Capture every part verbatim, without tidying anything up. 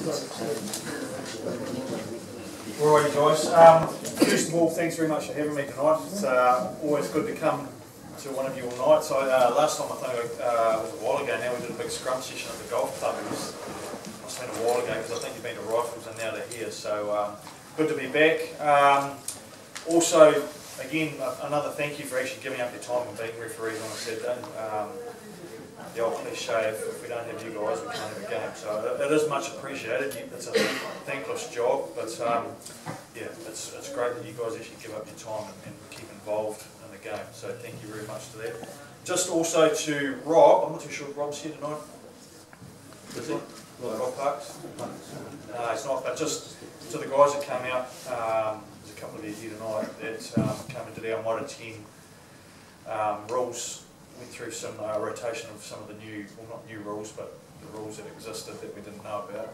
Alrighty guys, um, first of all thanks very much for having me tonight. It's uh, always good to come to one of your nights. I, uh, last time I think uh, it was a while ago now, we did a big scrum session at the golf club. It was, must have been a while ago because I think you've been to Rifles and now to here, so um, good to be back. Um, also, again, another thank you for actually giving up your time and being referees on a Saturday. Um, the old cliche, if, if we don't have you guys, we can't have a game. So it, it is much appreciated. It's a thankless job, but um, yeah, it's, it's great that you guys actually give up your time and, and keep involved in the game. So thank you very much to that. Just also to Rob, I'm not too sure if Rob's here tonight. Is he? Rob Parks? No, he's not, but just to the guys that came out, um, there's a couple of you here tonight that um, came and did our Mitre ten um, rules. Went through some uh, rotation of some of the new, well not new rules, but the rules that existed that we didn't know about.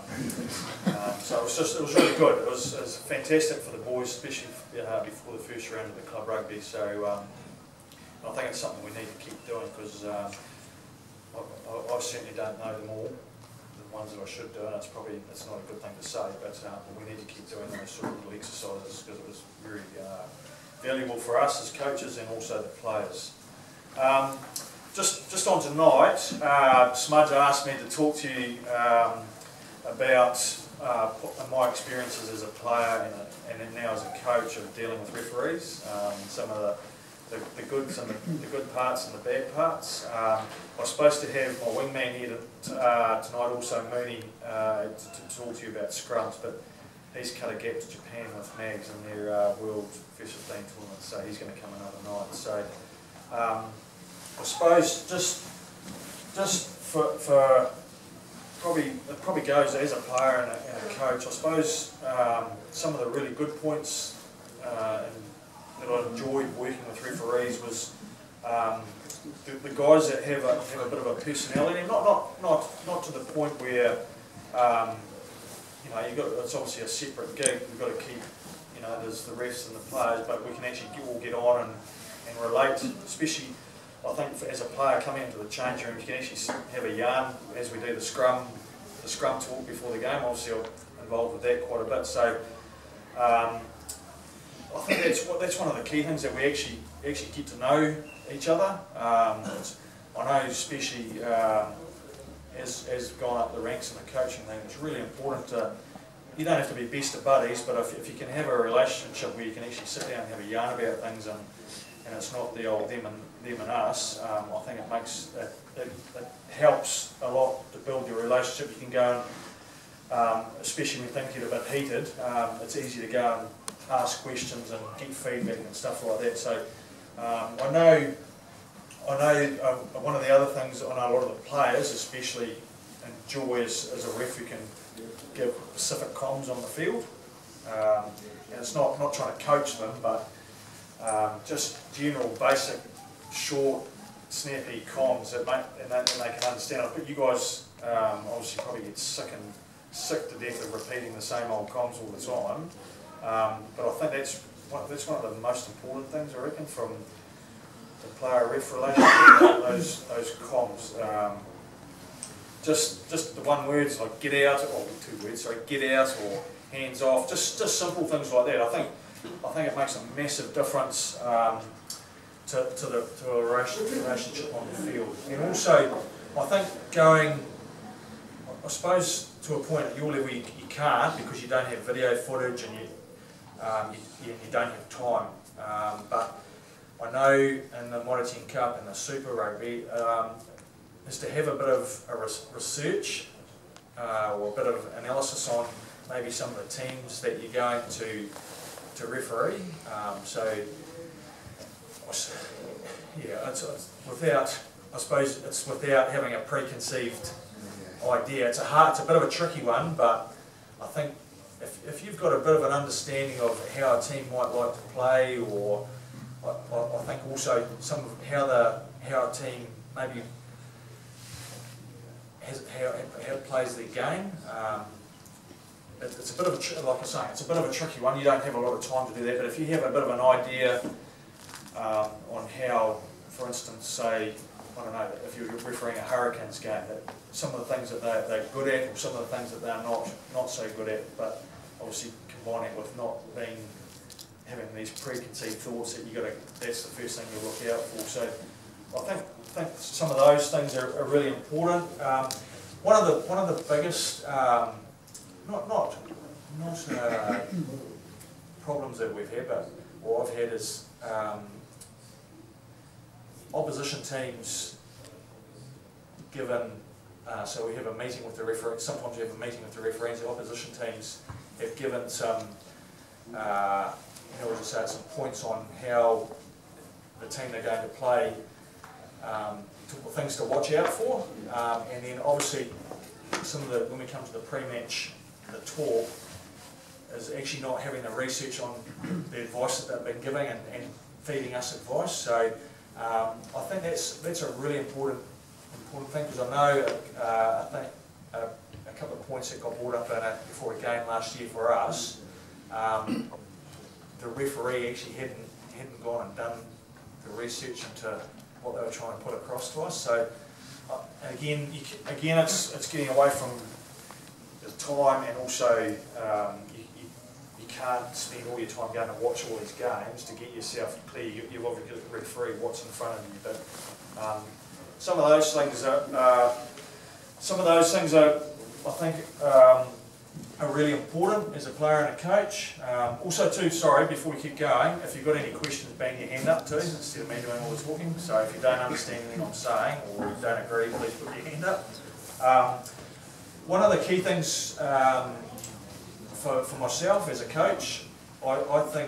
Um, um, so it was just, it was really good. It was, it was fantastic for the boys, especially uh, before the first round of the club rugby. So um, I think it's something we need to keep doing because um, I, I, I certainly don't know them all, the ones that I should do, and it's probably, it's not a good thing to say, but uh, we need to keep doing those sort of little exercises because it was very uh, valuable for us as coaches and also the players. Um, just, just on tonight, uh, Smudge asked me to talk to you um, about uh, my experiences as a player and, a, and then now as a coach of dealing with referees, um, some of the, the, the good, some of the, the good parts and the bad parts. Um, I was supposed to have my wingman here to, uh, tonight, also Mooney, uh, to, to talk to you about scrums, but he's cut a gap to Japan with Mags in their uh, World First fifteen tournament, so he's going to come another night. So. Um, I suppose just just for, for probably it probably goes as a player and a, and a coach. I suppose um, some of the really good points uh, and that I enjoyed working with referees was um, the, the guys that have a have a bit of a personality. Not not not not to the point where um, you know you got it's obviously a separate gig. We've got to keep you know there's the refs and the players, but we can actually all get on and and relate, especially. I think for, as a player coming into the change room, you can actually have a yarn as we do the scrum, the scrum talk before the game. Obviously, I'm involved with that quite a bit. So, um, I think that's what that's one of the key things that we actually actually get to know each other. Um, I know, especially um, as as gone up the ranks in the coaching thing, it's really important to. You don't have to be best of buddies, but if, if you can have a relationship where you can actually sit down and have a yarn about things and. And it's not the old them and them and us. Um, I think it makes it, it, it helps a lot to build your relationship. You can go and, um, especially when things get a bit heated, um, it's easy to go and ask questions and get feedback and stuff like that. So um, I know, I know uh, one of the other things I know a lot of the players, especially enjoy as, as a ref, who can give specific comms on the field. Um, and it's not not trying to coach them, but Um, just general, basic, short, snappy comms that make, and, they, and they can understand it. But you guys um, obviously probably get sick and sick to death of repeating the same old comms all the time. Um, but I think that's one, that's one of the most important things, I reckon, from the player-ref relationship. those those comms, um, just just the one words like get out, or two words, sorry, get out or hands off. Just just simple things like that. I think. I think it makes a massive difference um, to, to, the, to a relationship on the field. And also, I think going, I suppose to a point at your level you, you can't because you don't have video footage and you, um, you, you don't have time. Um, but I know in the Mitre ten Cup and the Super Rugby um, is to have a bit of a res research uh, or a bit of analysis on maybe some of the teams that you're going to to referee, um, so yeah, it's, it's without, I suppose it's without having a preconceived idea. It's a hard, it's a bit of a tricky one, but I think if, if you've got a bit of an understanding of how a team might like to play, or I, I think also some of how the how a team maybe has how, how it plays their game. Um, It's a bit of a, like I say, it's a bit of a tricky one. You don't have a lot of time to do that, but if you have a bit of an idea um, on how, for instance, say, I don't know, if you're refereeing a Hurricanes game, that some of the things that they're, they're good at, or some of the things that they're not not so good at, but obviously combining it with not being having these preconceived thoughts that you got to, that's the first thing you look out for. So I think I think some of those things are, are really important. Um, one of the one of the biggest um, not not not uh, problems that we've had, but what I've had is um, opposition teams given. Uh, so we have a meeting with the referee. Sometimes we have a meeting with the referees. The opposition teams have given some. Uh, how would you say, some points on how the team they're going to play, um, to, things to watch out for, um, and then obviously some of the, when we come to the pre-match, the talk is actually not having the research on the advice that they've been giving and, and feeding us advice. So um, I think that's that's a really important important thing, because I know uh, I think a, a couple of points that got brought up in it before a game last year for us. Um, the referee actually hadn't hadn't gone and done the research into what they were trying to put across to us. So uh, again, you can, again, it's it's getting away from the time, and also um, you, you you can't spend all your time going to watch all these games to get yourself clear. You, you've obviously got to referee what's in front of you, but um, some of those things are uh, some of those things are, I think. Um, are really important as a player and a coach. Um, also too, sorry, before we keep going, if you've got any questions, bang your hand up too, instead of me doing all the talking. So if you don't understand anything I'm saying, or you don't agree, please put your hand up. Um, one of the key things um, for, for myself as a coach, I, I think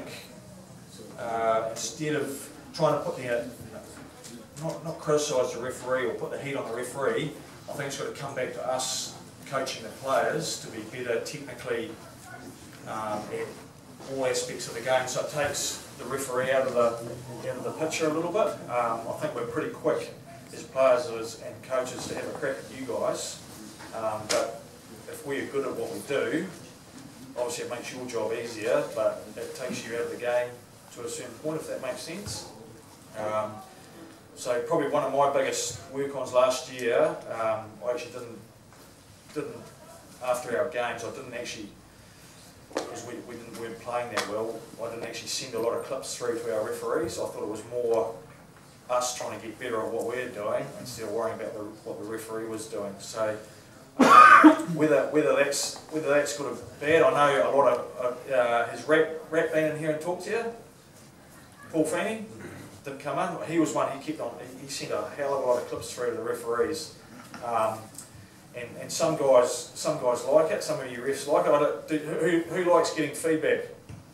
uh, instead of trying to put the, not, not criticise the referee or put the heat on the referee, I think it's got to come back to us coaching the players to be better technically um, at all aspects of the game. So it takes the referee out of the out of the picture a little bit. Um, I think we're pretty quick as players as, and coaches to have a crack at you guys. Um, but if we're good at what we do, obviously it makes your job easier, but it takes you out of the game to a certain point, if that makes sense. Um, so probably one of my biggest work-ons last year, um, I actually didn't didn't after our games I didn't actually, because we, we didn't weren't playing that well, I didn't actually send a lot of clips through to our referees. I thought it was more us trying to get better at what we're doing instead of worrying about the, what the referee was doing. So um, whether whether that's whether that's good or bad, I know a lot of uh, has Rap, Rap been in here and talked to you? Paul Feeney didn't come in. He was one. He kept on. He sent a hell of a lot of clips through to the referees. Um, And, and some guys, some guys like it. Some of you refs like it. I don't, do, who, who likes getting feedback?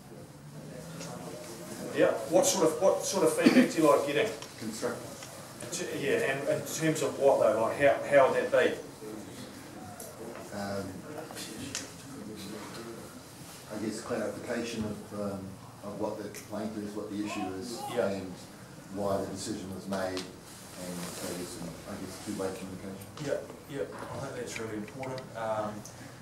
Yeah. What sort of what sort of feedback do you like getting? Constructive. Yeah. And in terms of what though? Like how how would that be? Um, I guess clarification of um, of what the complaint is, what the issue is, yeah. and why the decision was made. And so there's some, I guess, two-way communication. Yeah, yeah, I think that's really important. Um,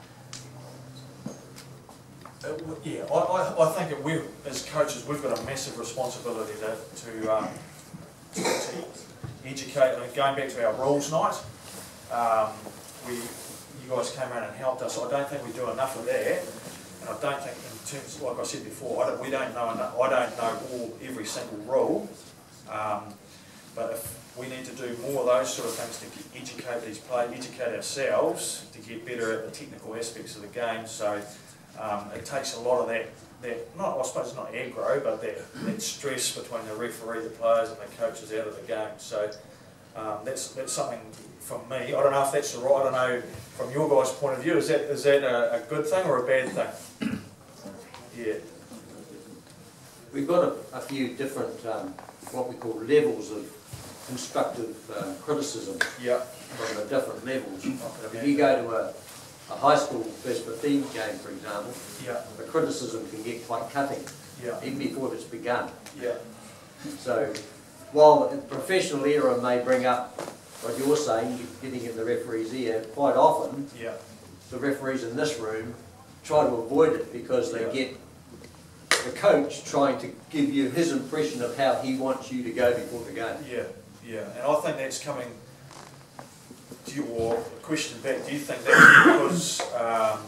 it, yeah, I, I, I think that we, as coaches, we've got a massive responsibility to, to, um, to, to educate. I mean, going back to our rules night, um, we, you guys came around and helped us. I don't think we do enough of that, and I don't think, in terms, like I said before, I don't, we don't know enough. I don't know all every single rule, um, but if we need to do more of those sort of things to educate these players, educate ourselves to get better at the technical aspects of the game. So um, it takes a lot of that, that not I suppose it's not aggro, but that, that stress between the referee, the players, and the coaches out of the game. So um, that's that's something from me. I don't know if that's the right. I don't know from your guys' point of view. Is that is that a, a good thing or a bad thing? Yeah. We've got a, a few different um, what we call levels of constructive uh, criticism, yeah. from the different levels. If you go to a, a high school first fifteen game, for example, yeah. the criticism can get quite cutting, yeah. even before it's begun. Yeah. So while the professional era may bring up what you're saying, getting in the referee's ear, quite often yeah. the referees in this room try to avoid it because they yeah. get the coach trying to give you his impression of how he wants you to go before the game. Yeah, Yeah, and I think that's coming, do you, or a question back, do you think that's because, um,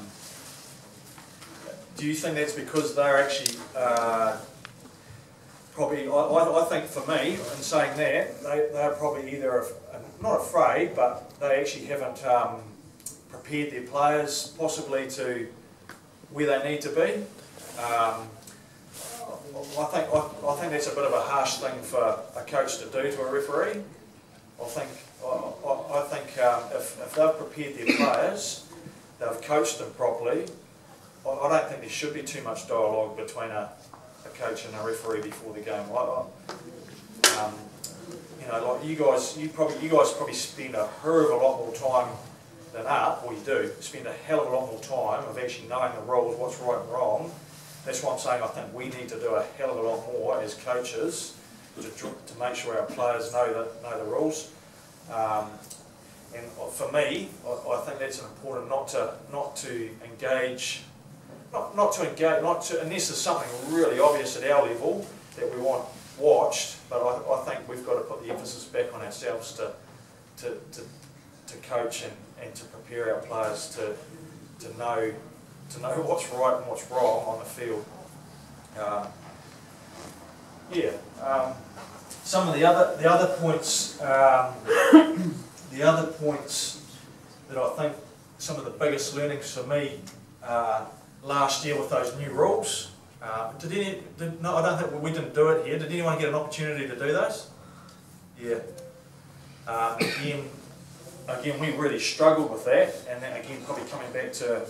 do you think that's because they're actually, uh, probably, I, I, I think for me, in saying that, they, they're probably either, af- not afraid, but they actually haven't um, prepared their players possibly to where they need to be. Um, I think I, I think that's a bit of a harsh thing for a coach to do to a referee. I think I, I, I think um, if, if they've prepared their players, they've coached them properly. I, I don't think there should be too much dialogue between a, a coach and a referee before the game. I, I, um, you know, like you guys, you probably you guys probably spend a hell of a lot more time than us, or you do spend a hell of a lot more time of actually knowing the rules, what's right and wrong. That's why I'm saying I think we need to do a hell of a lot more as coaches to, to make sure our players know the, know the rules. Um, and for me, I, I think that's important not to not to engage, not not to engage, not to unless there's something really obvious at our level that we want watched. But I, I think we've got to put the emphasis back on ourselves to to to, to coach and, and to prepare our players to to know. to know what's right and what's wrong on the field. Um, yeah. Um, some of the other the other points, um, the other points that I think some of the biggest learnings for me uh, last year with those new rules. Uh, did any? Did, no, I don't think we didn't do it here. Did anyone get an opportunity to do those? Yeah. Um, again, again, we really struggled with that, and then again, probably coming back to.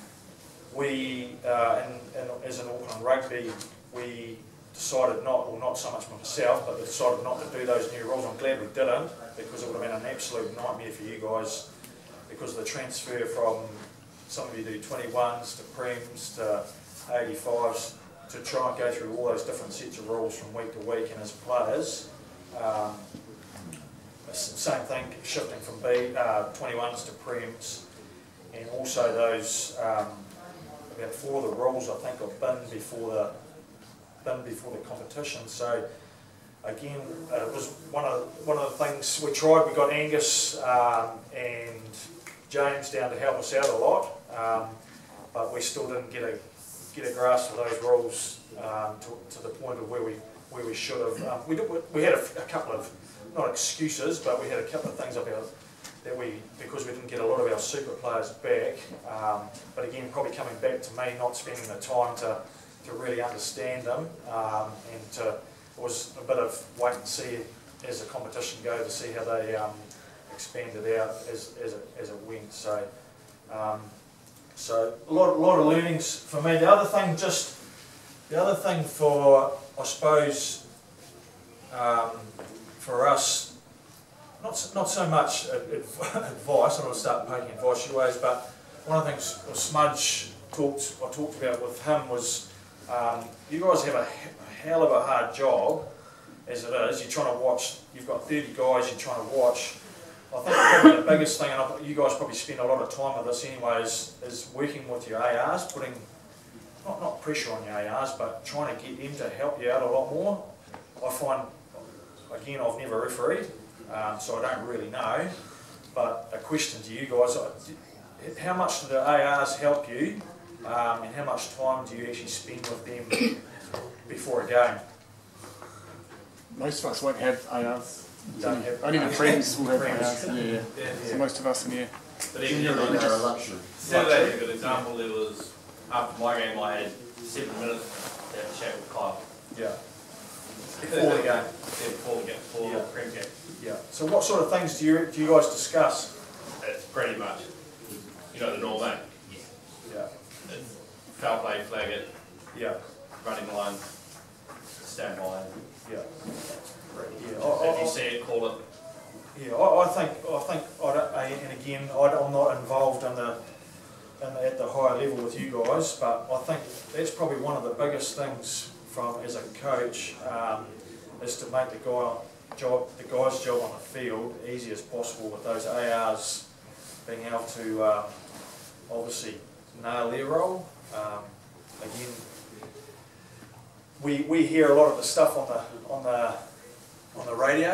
We, uh, and, and as an Auckland Rugby, we decided not, or not so much myself, but decided not to do those new rules. I'm glad we didn't, because it would have been an absolute nightmare for you guys, because of the transfer from, some of you do twenty-ones to prems to eighty-fives, to try and go through all those different sets of rules from week to week, and as players, um, same thing, shifting from B, uh, twenty-ones to prems, and also those, um, about four of the rules I think have been before the been before the competition. So again, uh, it was one of one of the things we tried. We got Angus um, and James down to help us out a lot, um, but we still didn't get a get a grasp of those rules um, to, to the point of where we where we should have. Um, we did, we had a, a couple of not excuses, but we had a couple of things up our. That we, because we didn't get a lot of our super players back, um, but again, probably coming back to me not spending the time to, to really understand them, um, and to, it was a bit of wait and see as the competition goes to see how they um, expanded out as, as, it, as it went. So, um, so a lot, a lot of learnings for me. The other thing, just the other thing for, I suppose, um, for us. Not so, not so much advice, I'm going to start taking advice your ways, but one of the things Smudge talked, I talked about with him was um, you guys have a, a hell of a hard job as it is. You're trying to watch, you've got thirty guys you're trying to watch. I think probably the biggest thing, and I, you guys probably spend a lot of time with this anyway, is, is working with your A Rs, putting, not, not pressure on your A Rs, but trying to get them to help you out a lot more. I find, again, I've never refereed. Um, so I don't really know, but a question to you guys, how much do the A Rs help you, um, and how much time do you actually spend with them before a game? Most of us won't have A Rs. Don't have, Only the friends will have A friends. Rs, yeah. Yeah, So yeah. most of us in here. But even Generally, they're a luxury. Saturday is a good example. There was, after my game, I had seven minutes to have a chat with Kyle. Yeah. Before the game. Yeah, before the game, before Yeah. the prem game. Yeah. So what sort of things do you do you guys discuss? It's pretty much, you know, the normal, eh? Yeah. It's foul play, flag it, Yeah. running the line, stand by. Yeah. Yeah. If I, you I, see it, call it. yeah. I, I think I think I don't, I- and again I don't- I'm not involved in the, in the at the higher level with you guys, but I think that's probably one of the biggest things from as a coach um, is to make the guy job the guy's job on the field easy as possible with those A Rs being able to um, obviously nail their role. Um, again, we we hear a lot of the stuff on the on the on the radio,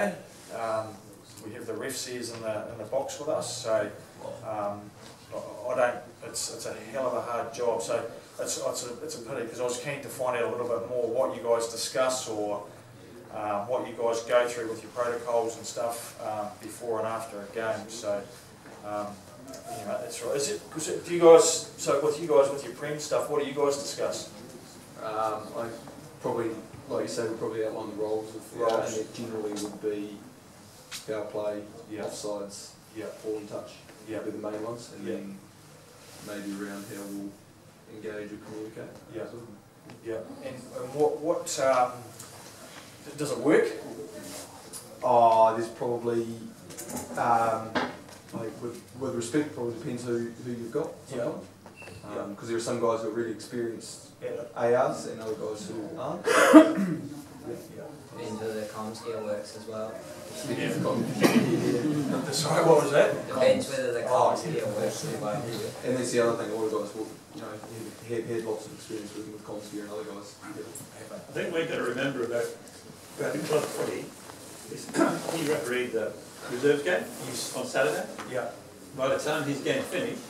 um, we have the ref seers in the, in the box with us, so um, I, I don't, it's, it's a hell of a hard job, so it's, it's, a, it's a pity, because I was keen to find out a little bit more what you guys discuss, or um, what you guys go through with your protocols and stuff um, before and after a game, so um, anyway, that's right. Is it, cause it, do you guys, so with you guys, with your prem stuff, what do you guys discuss? Um, I probably, like you say, we probably outline the roles of the Roles. and it generally would be power play, Yeah. offsides, Yeah. ball and touch, Yeah. would be the main ones, and Yeah. then maybe around how we'll engage or communicate. Yeah. Yeah, and, and what, what, um, does it work? Oh, there's probably, um, like with, with respect, probably depends who, who you've got sometimes. Yeah. Because there are some guys who are really experienced Yeah. A Rs and other guys who aren't. Depends whether the comms gear works as well. Sorry, what was that? Depends whether the Oh, comms gear works as well. And that's the other thing, all the guys will, you know, had, had lots of experience working with comms gear and other guys. I think we've got to remember about, about club footy, is he refereed the reserves game Yes. on Saturday. Yeah. By the time his game finished,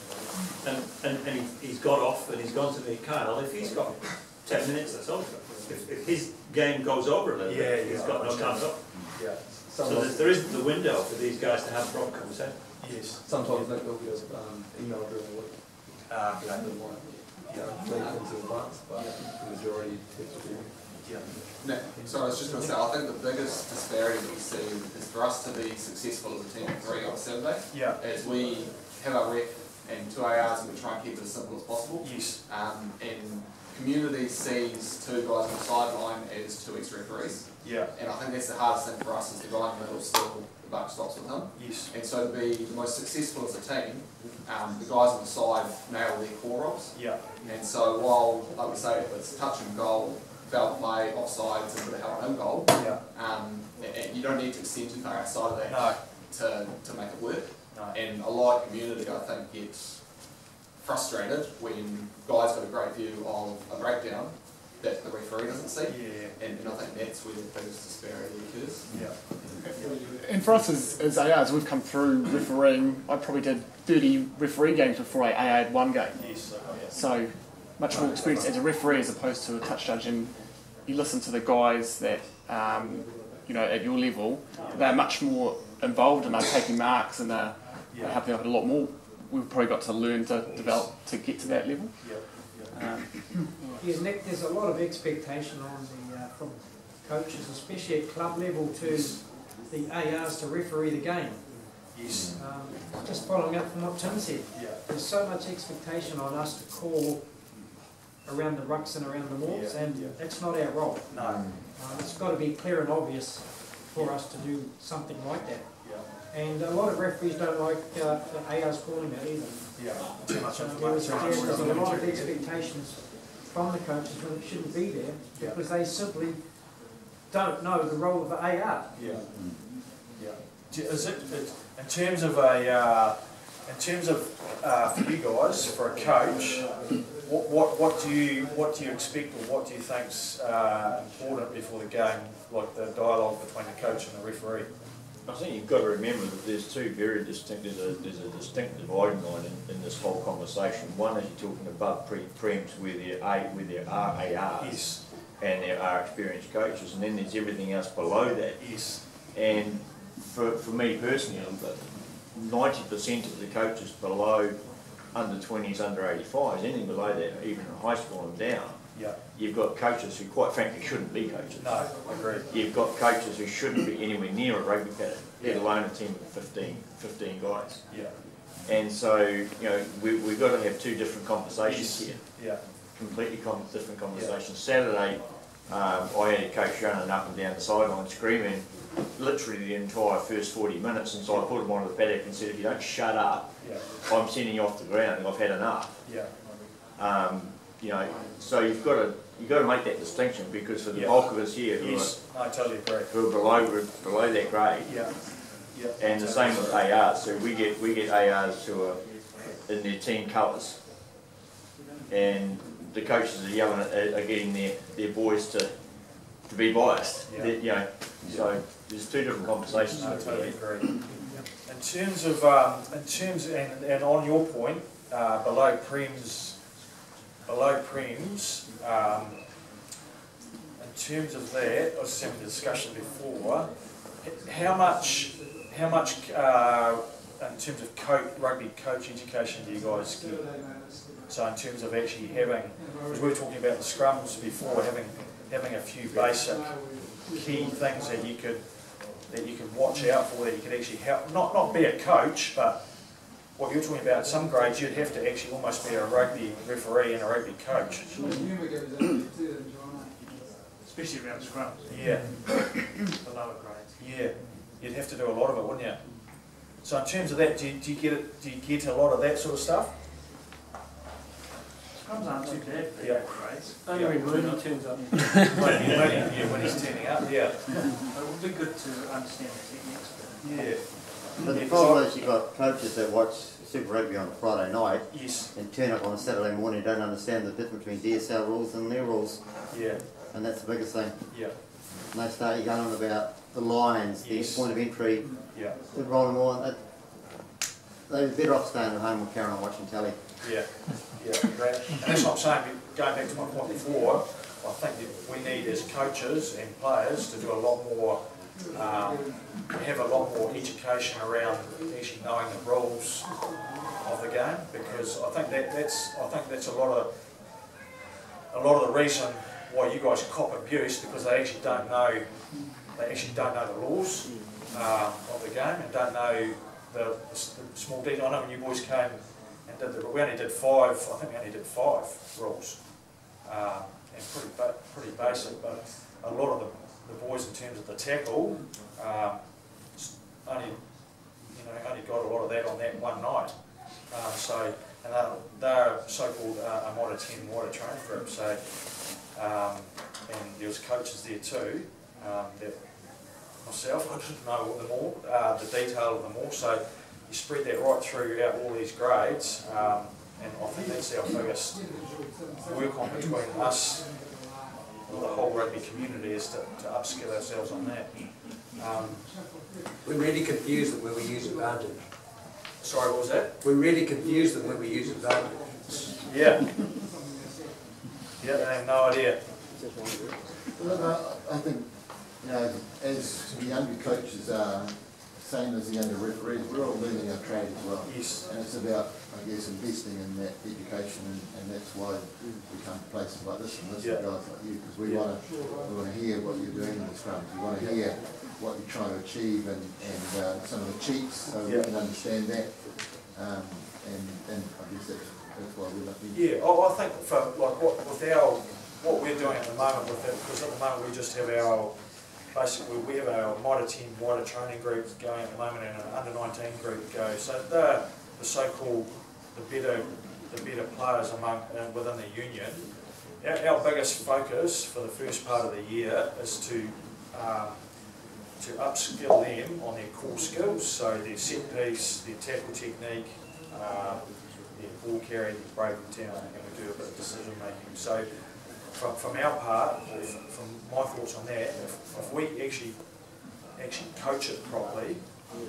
and, and, and he, he's got off and he's gone to meet Kyle, if he's got ten minutes, that's over. If, if his game goes over a little Yeah, bit, he's yeah, got I no understand. time off. Yeah. So there's, there isn't the window for these guys to have a proper conversation. Yes. Sometimes they will get um, email during the week. Uh, They don't want, you know, leave things in advance, but the majority takes to do. yeah. No, so I was just going to say, I think the biggest disparity that we see is for us to be successful as a team of three on Saturday, Yeah. is we have our ref and two A Rs and we try and keep it as simple as possible. Yes. Um, and community sees two guys on the sideline as two ex-referees. Yeah. And I think that's the hardest thing for us, is the guy in the middle still, the buck stops with him. Yes. And so to be the most successful as a team, um, the guys on the side nail their core roles. Yeah. And so while, like we say, if it's touch and goal, foul play, offsides, and a bit of help and goal, Yeah. um, and, and you don't need to extend too far outside of that No. to, to make it work. No. And a lot of community, I think, gets frustrated when guys got a great view of a breakdown that the referee doesn't see. Yeah. And, and I think that's where the biggest disparity occurs. Yeah. And for us as, as A Rs, we've come through refereeing. I probably did thirty referee games before I A A'd one game. Yes. So much more experience as a referee as opposed to a touch judge. And you listen to the guys that, um, you know, at your level, they're much more involved and they're taking marks and they're, they're helping out a lot more. We've probably got to learn to develop to get to that level. Yeah. Um, Yeah, Nick, there's a lot of expectation on the, uh, from coaches, especially at club level, to the A Rs to referee the game. Yes. Um, just following up from what Tim said, Yeah. there's so much expectation on us to call around the rucks and around the mauls, Yeah, and yeah. that's not our role. No. Uh, it's got to be clear and obvious for us to do something like that. Yeah. And a lot of referees don't like uh, the A Rs calling it either. Yeah. Too much So there was, information. there's a lot of expectations from the coaches when it shouldn't be there, because they simply don't know the role of the A R. Yeah. Yeah. Do- Is it, it- in terms of a, uh, in terms of, uh, for you guys, for a coach, what, what, what do you, what do you expect, or what do you think's, uh, important before the game, like the dialogue between the coach and the referee? I think you've got to remember that there's two very distinct, there's a, there's a distinct dividing line in, in this whole conversation. One is you're talking above pre-prems where there are, where there are A Rs Yes. and there are experienced coaches, and then there's everything else below that. Yes. And for, for me personally, ninety percent of the coaches below under twenties, under eighty-fives, anything below that, even in high school and down, Yeah. you've got coaches who quite frankly shouldn't be coaches. No, I agree. You've got coaches who shouldn't be anywhere near a rugby paddock, let alone a team of fifteen, fifteen guys. Yeah. And so, you know, we, we've got to have two different conversations Yes. here, Yeah. completely com different conversations. Saturday, um, I had a coach running up and down the sideline screaming literally the entire first forty minutes, and so I put him onto the paddock and said, if you don't shut up, Yeah. I'm sending you off the ground, I've had enough. Yeah. Um, you know, so you've got to you've got to make that distinction, because for the Yeah. bulk of us here who, Yes. I totally agree. are, who are below below that grade, Yeah. Yeah. and the same with A Rs. So we get we get A Rs who are in their team colours, and the coaches are yelling at, are getting their, their boys to to be biased. Yeah. That, you know, so there's two different conversations. I totally agree. In terms of, um, in terms, and, and on your point, uh, below prems, below prems, um, in terms of that, I was having a discussion before, how much, how much, uh, in terms of coach, rugby coach education do you guys get? So in terms of actually having, because we were talking about the scrums before, having, having a few basic key things that you could, that you could watch out for, that you could actually help, not, not be a coach, but what you're talking about, some grades you'd have to actually almost be a rugby referee and a rugby coach. Especially around scrums. Yeah. The lower grades. Yeah. You'd have to do a lot of it, wouldn't you? So in terms of that, do you, do you get it, do you get a lot of that sort of stuff? Scrums aren't too bad for Yeah. grades. Only when Mooney turns up. When, when, yeah, when he's turning up, yeah. But it would be good to understand the techniques. Yeah. But the problem is you've got coaches that watch Super Rugby on a Friday night Yes. and turn up on a Saturday morning and don't understand the difference between D S L rules and their rules. Yeah. And that's the biggest thing. Yeah. And they start going on about the lines, Yes. the point of entry, Yeah. the rolling on. They're better off staying at home or carrying on watching telly. Yeah. Yeah. Great. And that's what I'm saying, going back to my point before, I think that we need as coaches and players to do a lot more, um, have a lot more education around actually knowing the rules of the game, because I think that that's I think that's a lot of a lot of the reason why you guys cop abuse, because they actually don't know they actually don't know the laws um, of the game and don't know the, the small details. I know when you boys came and did the, we only did five. I think we only did five rules, um, and pretty ba pretty basic, but a lot of the the boys in terms of the tackle, um, only you know only got a lot of that on that one night. Um, so and they're, they're so-called uh, a Mitre ten Mitre training group. So um, and there was coaches there too. Um, that myself, I didn't know them all, uh, the detail of them all. So you spread that right throughout all these grades, um, and I think that's our biggest work on between us. The whole rugby community is to, to upskill ourselves on that. Um, We really confuse them when we use advantage. sorry, what was that? We really confuse them when we use advantage. Yeah. Yeah, they have no idea. Look, I, I think, you know, as the younger coaches are, same as the younger referees, we're all learning our trade as well. Yes. And it's about, I guess, investing in that education, and, and that's why we come to places like this and listen Yeah. to guys like you, because we Yeah. want to we want to hear what you're doing in the scrums. We want to hear what you're trying to achieve and, and uh, some of the cheats, so Yeah. we can understand that. Um, and, and I guess that's, that's why we're lucky. Yeah, I, I think for like what with our what we're doing at the moment with it, because at the moment we just have our basically we have our Mitre ten Mitre training group going at the moment and an under nineteen group go. So they're the so-called the better the better players among uh, within the union. Our, our biggest focus for the first part of the year is to um, to upskill them on their core skills, so their set piece, their tackle technique, uh, their ball carry, their breaking down, and we do a bit of decision making. So from, from our part, or from, from my thoughts on that, if, if we actually actually coach it properly,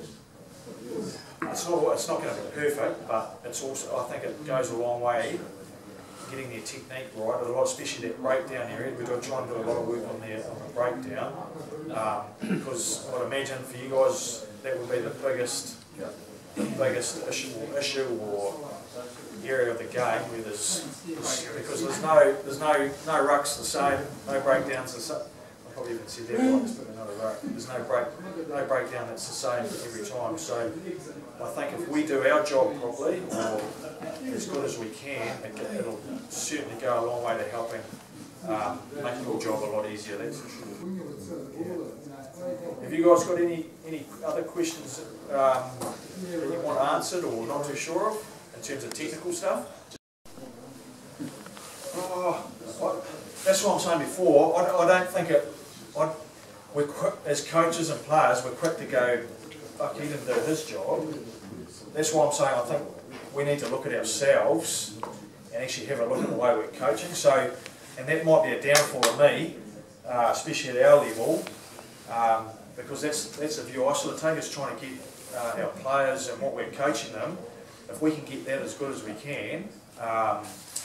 it's not it's not going to be perfect, but it's also I think it goes a long way getting their technique right, a lot, especially that breakdown area. We've got to try and do a lot of work on their on the breakdown, um, because I'd imagine for you guys that would be the biggest biggest issue or issue or area of the game where there's, there's because there's no there's no no rucks the same, no breakdowns the same. I probably even said that right, just put another ruck. There's no break no breakdown that's the same every time. So I think if we do our job properly, or as good as we can, it, it'll certainly go a long way to helping um, make your job a lot easier. That's for sure. Yeah. Have you guys got any any other questions um, that you want answered or not too sure of in terms of technical stuff? Oh, I, that's what I'm saying before. I, I don't think it. I, we're quick, as coaches and players, we're quick to go, fuck, he didn't do his job. That's why I'm saying I think we need to look at ourselves and actually have a look at the way we're coaching. So, and that might be a downfall of me uh, especially at our level, um, because that's that's the view I sort of take, is trying to get uh, our players and what we're coaching them. If we can get that as good as we can, um,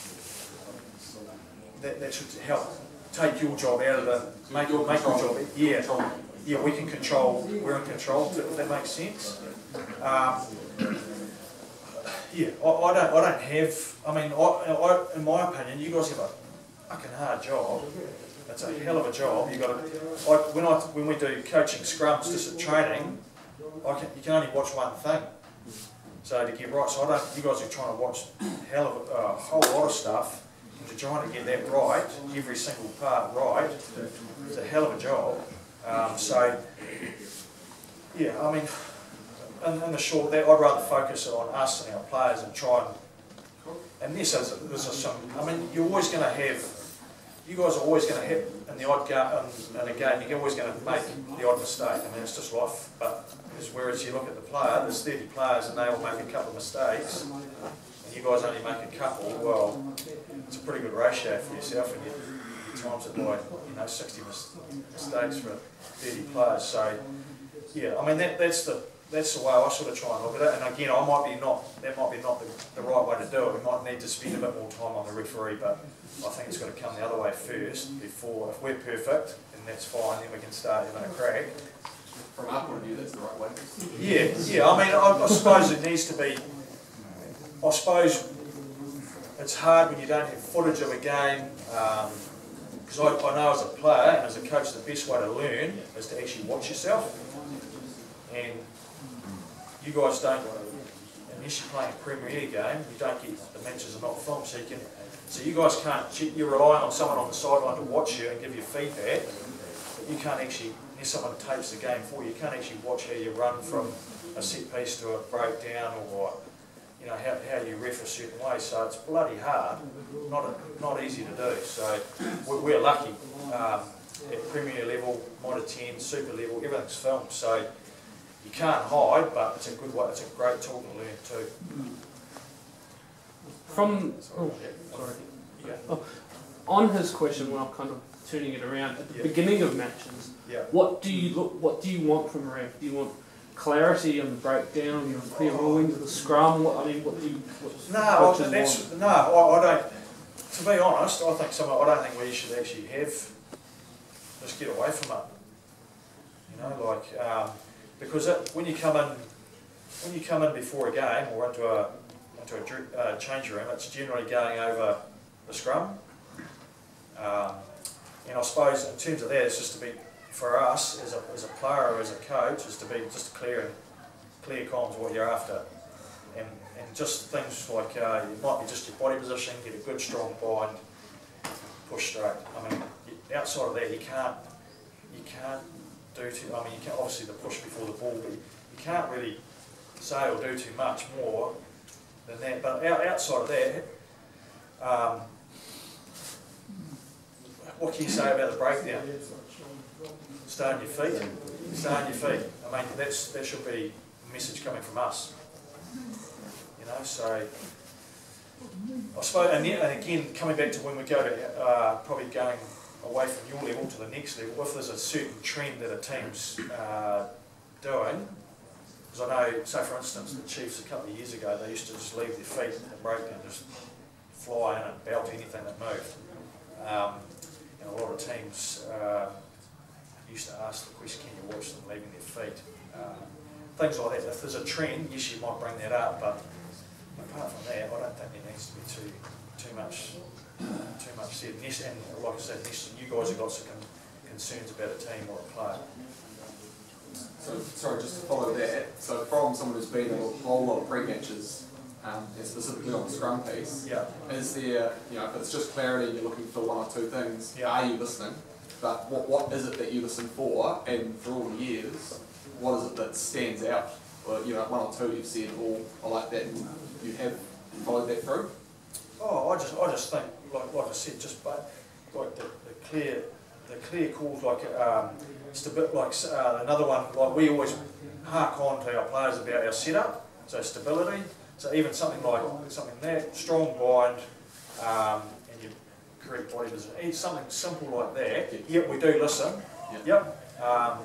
that that should help take your job out of the make your make your job. Yeah, yeah, we can control. We're in control. If that makes sense. Um, yeah, I, I don't. I don't have. I mean, I, I, in my opinion, you guys have a fucking hard job. It's a hell of a job. You got to. Like when I when we do coaching scrums just at training, I can, you can only watch one thing. So to get right, so I don't. You guys are trying to watch a hell of a, a whole lot of stuff. And to trying to get that right, every single part right, it's a hell of a job. Um, so yeah, I mean, in, in the short, that I'd rather focus on us and our players and try and. And this is this is some. I mean, you're always going to have. You guys are always going to hit in the odd game, in a game, you're always going to make the odd mistake. I mean, it's just life. But whereas you look at the player, there's thirty players and they all make a couple of mistakes, and you guys only make a couple, well, it's a pretty good ratio for yourself, and you, you times it by, you know, sixty mis mistakes for thirty players. So, yeah, I mean, that, that's the that's the way I sort of try and look at it. And again, I might be not, that might be not the, the right way to do it. We might need to spend a bit more time on the referee, but I think it's got to come the other way first before, if we're perfect, then that's fine, then we can start having a crack. From our point of view, that's the right way. Yeah, yeah, I mean, I, I suppose it needs to be, I suppose it's hard when you don't have footage of a game, because um, I, I know as a player and as a coach, the best way to learn is to actually watch yourself. And you guys don't, unless you're playing a Premier League game, you don't get, the matches are not filmed, so you can, so you guys can't, you're relying on someone on the sideline to watch you and give you feedback, but you can't actually, unless someone tapes the game for you, you can't actually watch how you run from a set piece to a breakdown, or, you know, how, how you ref a certain way, so it's bloody hard, not a, not easy to do, so we're, we're lucky. Um, at Premier level, Mitre ten, Super level, everything's filmed, so you can't hide, but it's a good way, it's a great tool to learn too. From, oh, sorry. Yeah. Oh, on his question, when I'm kind of turning it around, at the Yeah. beginning of matches, Yeah. what do you look? What do you want from a ref? Do you want clarity on the breakdown? Do you want clear rulings of the scrum? What, I mean, what do you? What No, coaches I, that's, want? no, I, I don't, to be honest, I think some, I don't think we should actually have, just get away from it. You know, like, um, because it, when you come in, when you come in before a game or into a into a dr uh, change room, it's generally going over the scrum. Um, and I suppose in terms of that, it's just to be, for us as a, as a player or as a coach, is to be just clear, clear comms what you're after. And, and just things like, uh, it might be just your body position, get a good strong bind, push straight. I mean, outside of that, you can't, you can't do too, I mean, you can obviously the push before the ball, but you, you can't really say or do too much more than that. But out, outside of that, um, what can you say about the breakdown? Stay on your feet. Stay on your feet. I mean, that's that should be a message coming from us. You know, so I suppose, and, then, and again, coming back to when we go to uh, probably going away from your level to the next level, if there's a certain trend that a team's uh, doing, because I know, say for instance, the Chiefs a couple of years ago, they used to just leave their feet and break and just fly in and belt anything that moved. Um, and a lot of teams uh, used to ask the question, can you watch them leaving their feet? Uh, things like that. If there's a trend, yes, you might bring that up, but apart from that, I don't think there needs to be too too much too much said. And like I said, you guys have got some con concerns about a team or a player. So, sorry, just to follow that, so from someone who's been in a whole lot of pre-matches, um, and specifically on the scrum piece, yeah. is there, you know, if it's just clarity and you're looking for one or two things, yeah. are you listening? But what, what is it that you listen for, and for all the years, what is it that stands out? Or, you know, one or two you've said, oh, I like that, and you have followed that through? Oh, I just, I just think, like, like I said, just but like the, the clear, the clear calls, like um, it's a bit like uh, another one. Like we always hark on to our players about our setup, so stability. So even something like something that strong bind, um, and you correct body position. It's something simple like that. Yep, we do listen. Yeah. Yep. Um,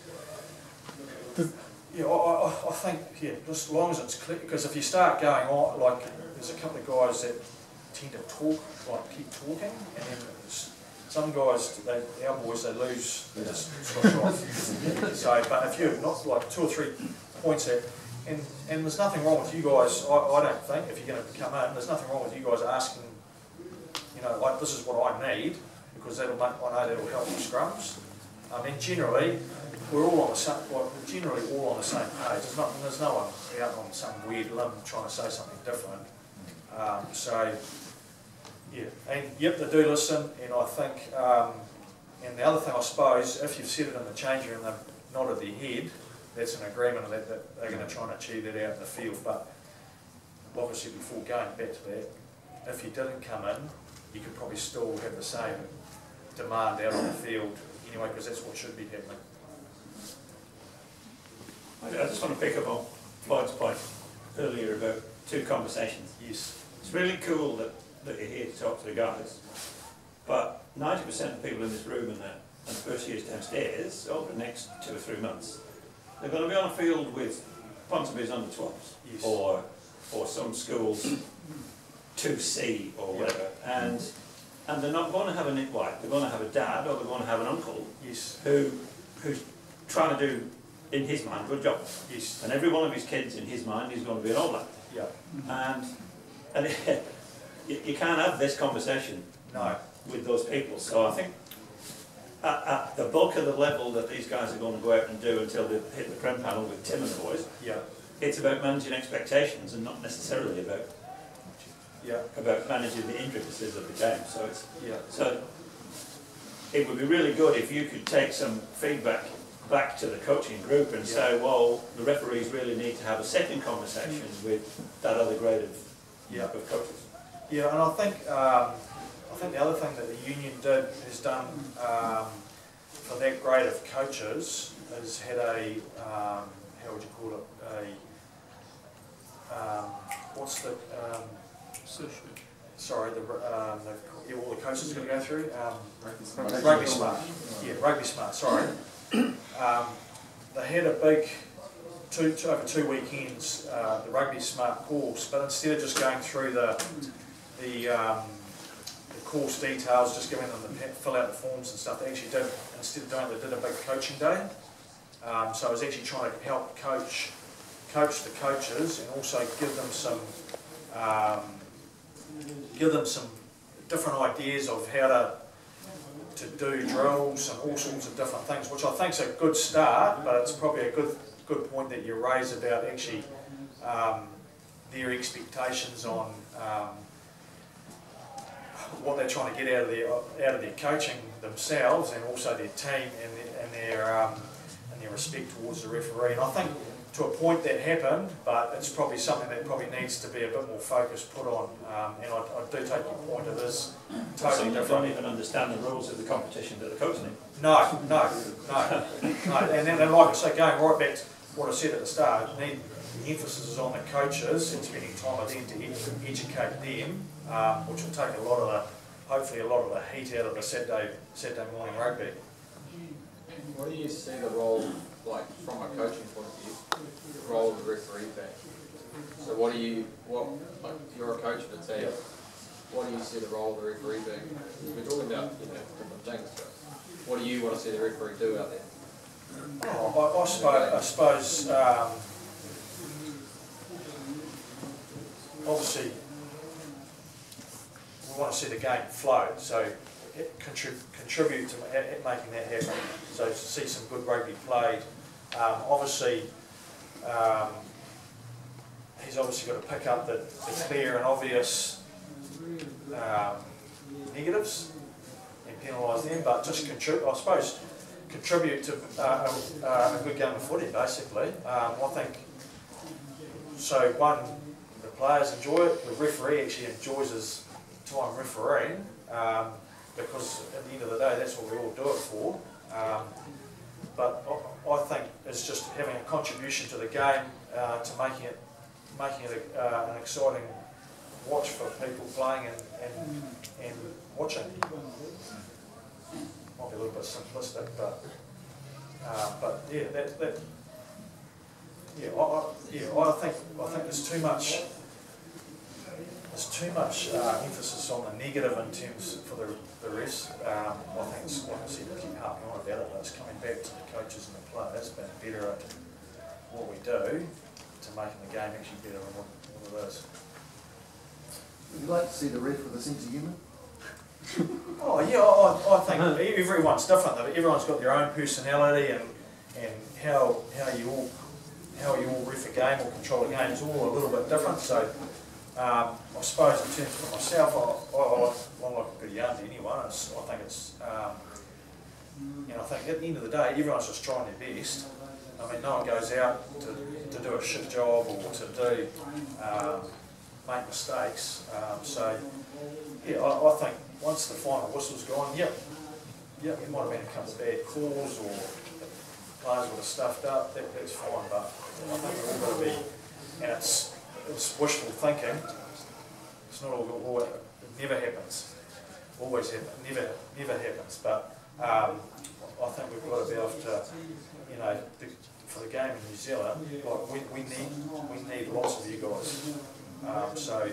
yeah, I, I, I think, yeah, just as long as it's clear, because if you start going on, like, there's a couple of guys that tend to talk, like, keep talking, and then s- some guys, they, our boys, they lose, they just switch off. So, but if you've not, like, two or three points that, and, and there's nothing wrong with you guys, I, I don't think, if you're going to come in, there's nothing wrong with you guys asking, you know, like, this is what I need, because that'll make, I know that'll help the scrums. I mean, generally, we're all on the same, well, we're generally all on the same page. There's not, there's no one out on some weird limb trying to say something different. Um, so, yeah, and yep, they do listen, and I think, um, and the other thing I suppose, if you've said it in the change room and they've nodded their head, that's an agreement that, that they're going to try and achieve that out in the field. But obviously, before going back to that, if you didn't come in, you could probably still have the same demand out on the field anyway, because that's what should be happening. I just want to pick up on Floyd's point earlier about two conversations. Yes. It's really cool that, that you're here to talk to the guys, but ninety percent of people in this room and the, and the first years downstairs, over the next two or three months, they're going to be on a field with Ponsonby's under twelves, Yes. or, or some schools two C or whatever, and, and they're not going to have a nitwhite, they're going to have a dad or they're going to have an uncle Yes. who, who's trying to do, in his mind, good job. Yes. And every one of his kids, in his mind, is going to be an All Black. Yeah. And, and you, you can't have this conversation No. with those people. So I think at, at the bulk of the level that these guys are going to go out and do until they hit the prem panel with Tim and the boys, Yeah. it's about managing expectations and not necessarily about Yeah. about managing the intricacies of the game. So it's Yeah. so it would be really good if you could take some feedback back to the coaching group and Yeah. say, well, the referees really need to have a second conversation with that other grade of, Yeah. of coaches. Yeah, and I think um, I think the other thing that the union did has done um, for that grade of coaches is had a um, how would you call it a um, what's the um, sorry the um, the, all the coaches are going to go through um, Rugby rugby smart yeah rugby smart sorry um, they had a big two, two over two weekends uh, the rugby smart course, but instead of just going through the the, um, the course details, just giving them the fill out the forms and stuff, they actually did, instead of doing it, they did a big coaching day. Um, so I was actually trying to help coach coach the coaches and also give them some um, give them some different ideas of how to to do drills and all sorts of different things, which I think is a good start, but it's probably a good good point that you raise about actually um, their expectations on um, what they're trying to get out of their out of their coaching themselves and also their team and their, and their um, and their respect towards the referee. And I think to a point that happened, but it's probably something that probably needs to be a bit more focus put on. Um, and I, I do take your point. It is totally Some different. don't even understand the rules of the competition that the coach need. No, no, no, no. And then, and like I say, going right back to what I said at the start, need, the emphasis is on the coaches and spending time with them to ed educate them, um, which will take a lot of the, hopefully a lot of the heat out of the Saturday, Saturday morning rugby. What do you see the role, like from a coaching point of view, the role of the referee back? So what do you, what, like you're a coach of a team, what do you see the role of the referee being? We're talking about, you know, different things, but what do you want to see the referee do out there? Oh, I, I suppose, I suppose um, obviously we want to see the game flow, so it contrib contribute to it making that happen. So to see some good rugby played. Um, obviously, um, he's obviously got to pick up the, the clear and obvious um, negatives and penalise them, but just contribute, I suppose, contribute to uh, a, a good game of footy, basically. Um, I think, so one, the players enjoy it, the referee actually enjoys his time refereeing, um, because at the end of the day, that's what we all do it for. Um, but I, I think it's just having a contribution to the game, uh, to making it making it a, uh, an exciting watch for people playing and, and, and watching. Might be a little bit simplistic, but uh, but yeah, that, that yeah, I, I, yeah, I think I think there's too much there's too much uh, emphasis on the negative in terms for the the rest. Um, I think it's like I said, I keep harping on about it, but it's coming back to the coaches and the players being better at what we do to making the game actually better than what, what it is. Would you like to see the ref with a sense of humour? Oh yeah, I, I think everyone's different. Though. Everyone's got their own personality and and how how you all how you all ref a game or control a game is all a little bit different. So um, I suppose in terms of myself, I, I, I, I'm like a good yarn to anyone. It's, I think it's um, you know I think at the end of the day, everyone's just trying their best. I mean, no one goes out to, to do a shit job or to do um, make mistakes. Um, so yeah, I, I think. Once the final whistle's gone, yep, yep, there might have been a couple of bad calls or players would have stuffed up, that, that's fine, but I think we've all got to be, and it's, it's wishful thinking, it's not all, all it never happens, always happens, never, never happens, but um, I think we've got to be able to, you know, the, for the game in New Zealand, like we, we need, we need lots of you guys, um, so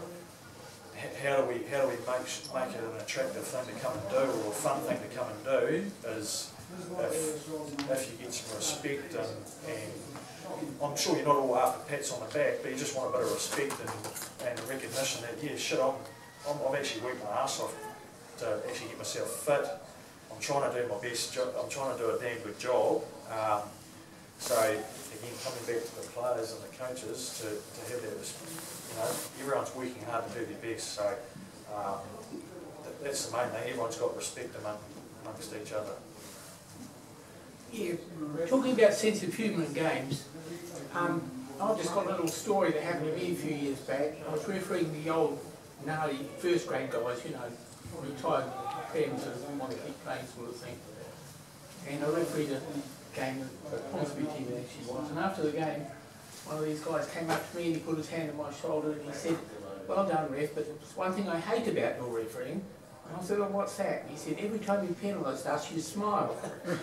how do we how do we make make it an attractive thing to come and do, or a fun thing to come and do? Is if if you get some respect and, and I'm sure you're not all after pats on the back, but you just want a bit of respect and, and recognition that yeah, shit, I'm, I'm I've actually worked my ass off to actually get myself fit. I'm trying to do my best job. I'm trying to do a damn good job. Um, so again, coming back to the players and the coaches to, to have that respect. You know, everyone's working hard to do their best, so um, th that's the main thing. Everyone's got respect among, amongst each other. Yeah, talking about sense of humour in games, um, I've just got a little story that happened to me a few years back. I was refereeing the old gnarly first grade guys, you know, retired parents that want to keep playing sort of thing. And I refereed a game that Hornsby team actually was, and after the game, one of these guys came up to me and he put his hand on my shoulder and he said, well done ref, but there's one thing I hate about your refereeing. And I said, well what's that? And he said, every time you penalise us you smile.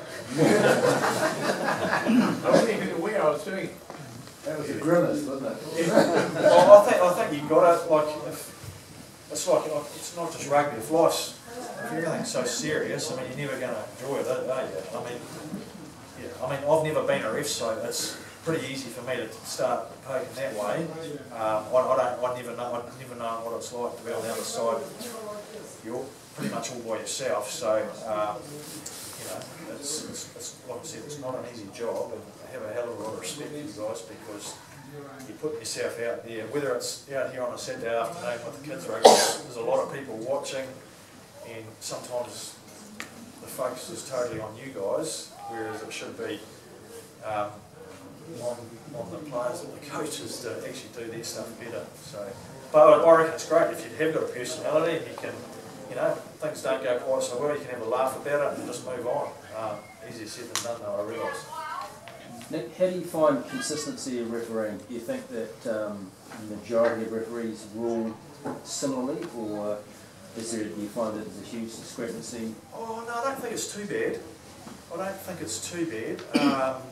I wasn't even aware I was doing it. That was a grimace, wasn't it? Well, I think I think you got it. Like if, it's like it's not just rugby. If life's if everything's so serious, I mean you're never going to enjoy it, are you? I mean, yeah. I mean I've never been a ref, so it's pretty easy for me to start poking that way. Um, I, I don't. I never know. I never know what it's like to be on the other side. You're pretty much all by yourself, so um, you know it's, it's, it's like I said, it's not an easy job, and I have a hell of a lot of respect for you guys because you put yourself out there. Whether it's out here on a Saturday afternoon with the kids rugby, there's a lot of people watching, and sometimes the focus is totally on you guys, whereas it should be. Um, On, on the players and the coaches to actually do their stuff better. So, but I reckon it's great if you have got a personality and you can, you know, things don't go quite so well, you can have a laugh about it and just move on. Um, easier said than done, though, I realise. Nick, how do you find consistency of refereeing? Do you think that um, the majority of referees rule similarly, or is there, do you find that there's a huge discrepancy? Oh no, I don't think it's too bad. I don't think it's too bad. Um,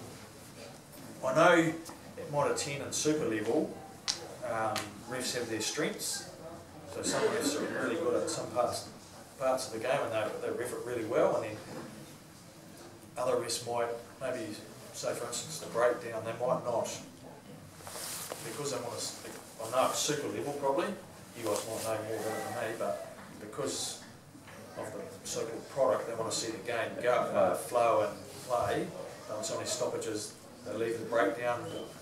I know at Mitre ten and Super level, um, refs have their strengths. So some refs are really good at some parts parts of the game and they, they ref it really well, and then other refs might maybe say, for instance, the breakdown, they might not, because they want to. I know at Super level probably, you guys might know more about it than me, but because of the so-called product, they want to see the game go, uh, flow and play. Um, so many stoppages. They leave the breakdown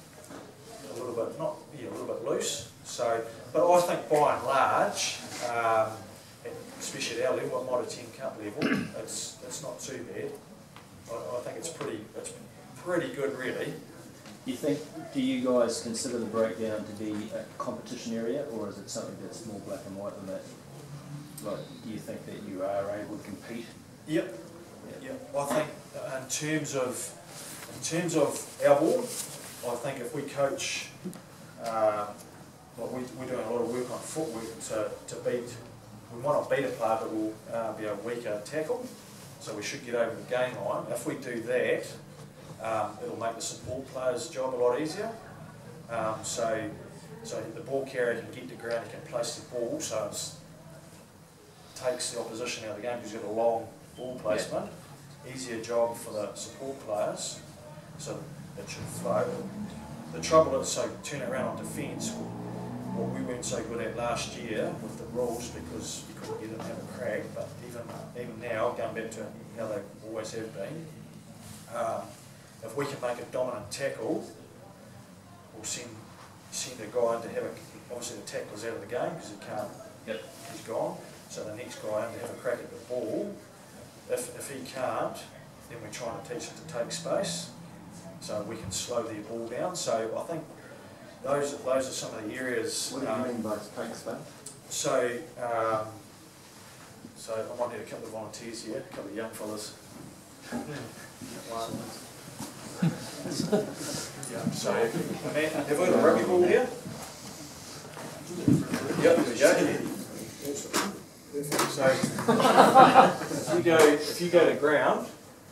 a little bit, not yeah, a little bit loose. So, but I think by and large, um, especially at our level, at Mitre ten Cup level, it's it's not too bad. I, I think it's pretty it's pretty good, really. Do you think? Do you guys consider the breakdown to be a competition area, or is it something that's more black and white than that? Like, do you think that you are able to compete? Yep. Yep. I think in terms of. In terms of our board, I think if we coach, uh, Well, we, we're doing a lot of work on footwork to, to beat, we might not beat a player, but we'll uh, be a weaker tackle. So we should get over the gain line. If we do that, um, it'll make the support player's job a lot easier. Um, so, so the ball carrier can get to ground, he can place the ball, so it takes the opposition out of the game because you've got a long ball placement. Easier job for the support players, so it should flow. The trouble is, so turn it around on defence, what we weren't so good at last year with the rules because you couldn't get in and have a crack, but even even now, going back to how they always have been, um, if we can make a dominant tackle, we'll send, send a guy in to have a, obviously the tackler's out of the game because he can't, yep. he's gone, so the next guy in to have a crack at the ball. If, if he can't, then we're trying to teach him to take space, so we can slow their ball down. So I think those those are some of the areas. What do you um, mean by take space? So, um, so I might need a couple of volunteers here, a couple of young fellas. One. Yeah. So, man, have we got a rugby ball here? Yep. There we go. So, if you go if you go to ground,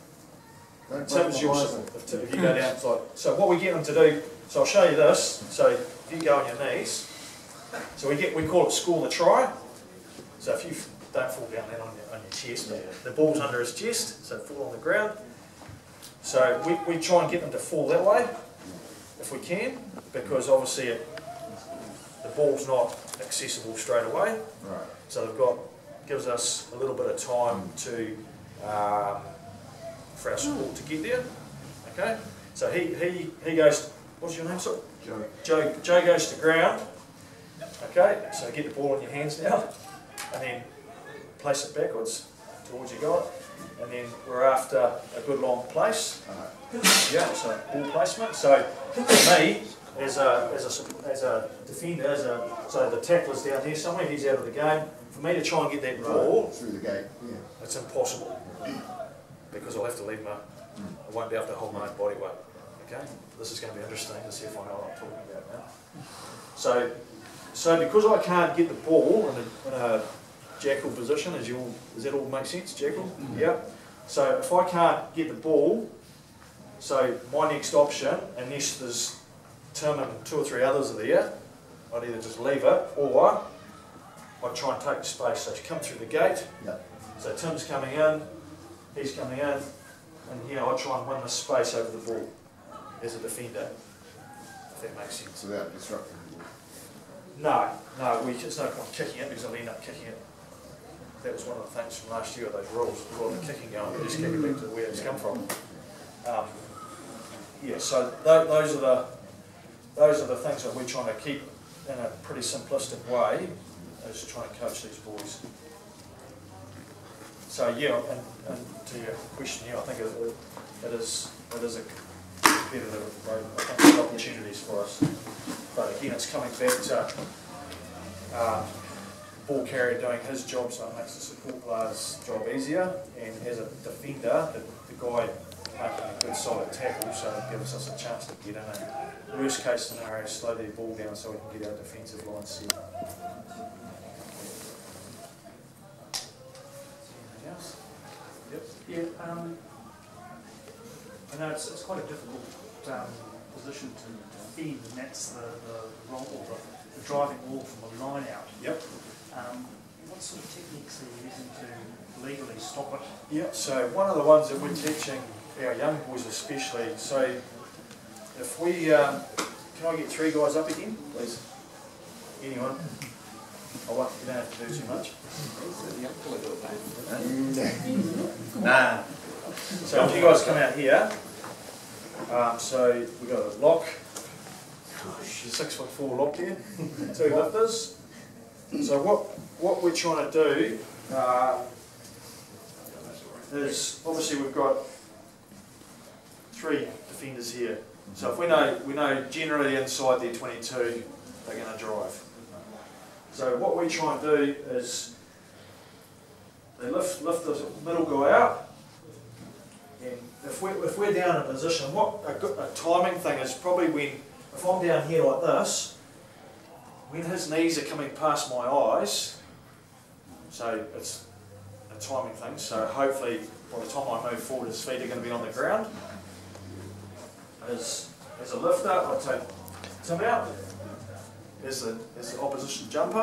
Tim's your, if, if you go down, like, so what we get them to do. So I'll show you this. So if you go on your knees, so we get we call it score the try. So if you don't fall down then on your on your chest, but the ball's under his chest, so fall on the ground. So we, we try and get them to fall that way, if we can, because obviously it, the ball's not accessible straight away. Right. So they've got gives us a little bit of time to um, for our support to get there. Okay. So he he he goes. What's your name, sir? Joe. Joe. Joe goes to ground. Okay, so get the ball in your hands now, and then place it backwards towards your guy, and then we're after a good long place. Yeah, so ball placement. So for me, as a as a as a defender, as a so the tackler's down here somewhere, he's out of the game. For me to try and get that ball through the gate, yeah, it's impossible because I'll have to leave my. I won't be able to hold my own body weight. Okay, this is going to be interesting to see if I know what I'm talking about now. So, so because I can't get the ball in a, in a jackal position, as you all, does that all make sense, jackal? Mm-hmm. Yeah. So if I can't get the ball, so my next option, unless there's Tim and two or three others are there, I'd either just leave it or I'd try and take the space. So come through the gate. Yeah. So Tim's coming in, he's coming in, and here I try and win the space over the ball as a defender, if that makes sense. Without disrupting the ball? No, no, we, there's no point kicking it because I'll end up kicking it. That was one of the things from last year with those rules. We've got the kicking going, we just kick it back to where it's come from. Um, yeah, so th those are the those are the things that we're trying to keep in a pretty simplistic way, is trying to coach these boys. So yeah, and, and to your question, yeah, I think it, it is it is a competitive, I think there's opportunities for us. But again, it's coming back to uh, ball carrier doing his job, so it makes the support player's job easier, and as a defender, the, the guy making a good solid tackle, so it gives us a chance to get in. And worst case scenario, slow their ball down so we can get our defensive line set. Anything else? Yep. Yeah, um, I know it's, it's quite a difficult um, position to defend, and that's the, the role or the, the driving wall from a line out. Yep. Um, what sort of techniques are you using to legally stop it? Yep, so one of the ones that we're teaching our young boys especially, so if we, um, can I get three guys up again, please? Anyone? I won't, you don't have to do too much. Nah. So if you guys come out here, um, so we've got a lock, six foot four lock here, two lifters. So what, what we're trying to do uh, is, obviously we've got three defenders here. So if we know, we know generally inside their twenty-two, they're going to drive. So what we try and do is, they lift, lift the middle guy out, and if we're, if we're down in a position, what a, good, a timing thing is probably when, if I'm down here like this, when his knees are coming past my eyes, so it's a timing thing, so hopefully by the time I move forward his feet are going to be on the ground. As, as a lifter, I take Tim out. As the, as the opposition jumper,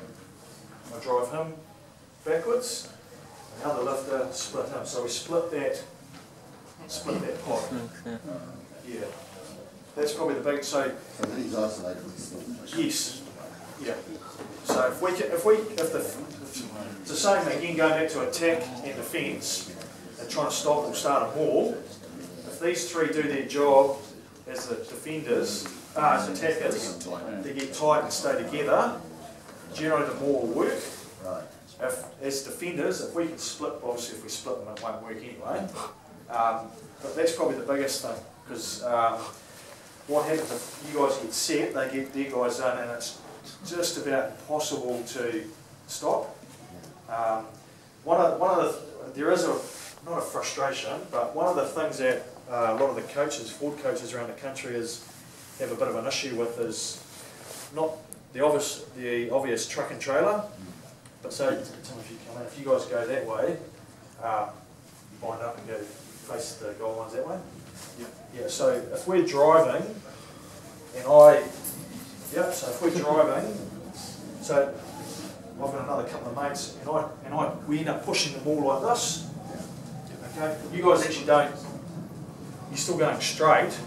I drive him backwards. Another lifter, split him. So we split that, split that pod. Yeah. That's probably the big, so. So that he's isolated. Yes. Yeah. So if we, can, if we, if the, it's the same again, going back to attack and defence, and trying to stop or start a ball. If these three do their job as the defenders, uh, as attackers, they get tight and stay together, generally the ball will work. Right. If, as defenders, if we can split, obviously if we split them it won't work anyway. Um, but that's probably the biggest thing, because um, what happens if you guys get set, they get their guys in, and it's just about impossible to stop. Um, one of, one of the, there is a, not a frustration, but one of the things that uh, a lot of the coaches, forward coaches around the country is have a bit of an issue with is not the obvious, the obvious truck and trailer, but so, Tim, if you come in, if you guys go that way, um, wind up and go face the goal lines that way. Yeah. Yeah. So if we're driving, and I, yeah. So if we're driving, so I've got another couple of mates, and I and I we end up pushing the ball like this. Okay. You guys actually don't. You're still going straight,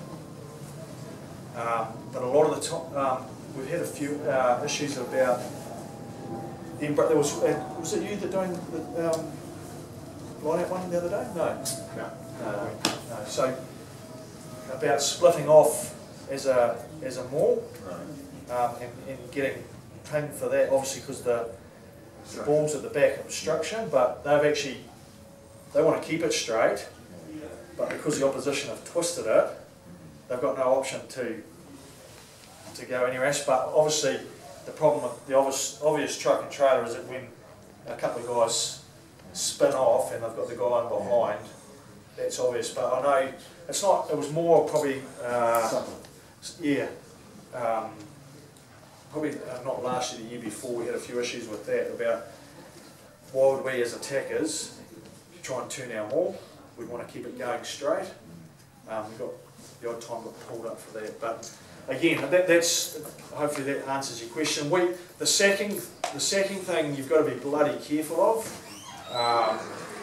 um, but a lot of the time um, we've had a few uh, issues about. The, there was uh, was it you that doing the um, line out one the other day? No. No. No. No. So about splitting off as a as a maul, um, and, and getting pinned for that, obviously because the, the ball's at the back obstruction, but they've actually they want to keep it straight, but because the opposition have twisted it, they've got no option to to go anywhere else. But obviously the problem with the obvious, obvious truck and trailer is that when a couple of guys spin off and they've got the guy in behind, that's obvious. But I know it's not. It was more probably, uh, yeah, um, probably uh, not last year, the year before. We had a few issues with that about why would we as attackers try and turn our maul? We'd want to keep it going straight. Um, we got the odd time got pulled up for that, but. Again, that, that's hopefully that answers your question. We the sacking the sacking thing you've got to be bloody careful of, um,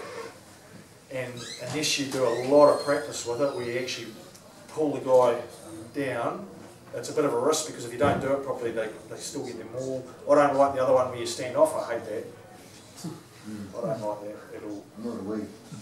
and unless you do a lot of practice with it, where you actually pull the guy down, it's a bit of a risk because if you don't do it properly, they they still get their maul. I don't like the other one where you stand off. I hate that. I don't like that at all. Not a we.